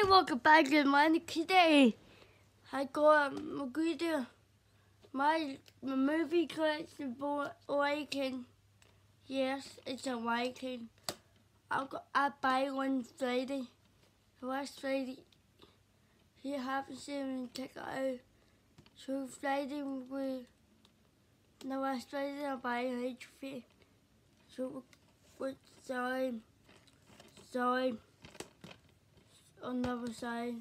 Hey, welcome back to my today. I got my movie collection for Awaken. Yes, it's Awaken. I buy one Friday. Last Friday, you haven't seen me check it out. So Friday last Friday I buy an HP. So with sorry on the other side.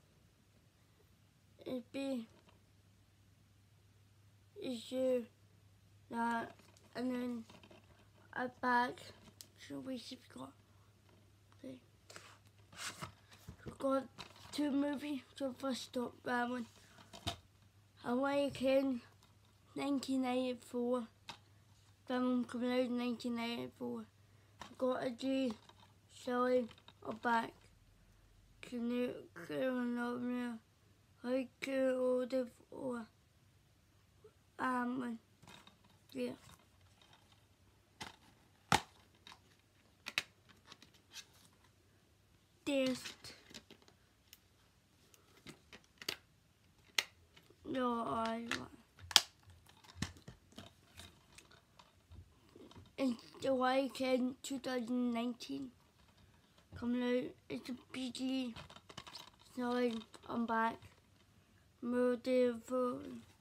It'd be issue that, and then I back. So we got two movies. So first stop that one. Awaken 1984. That one coming out in 1984. Got a G, Shelly, or back. Can you love me? I can order for yeah. Test. No, I want. It's the Awaken 2019. Coming out. It's a PG. So I'm back. Murder for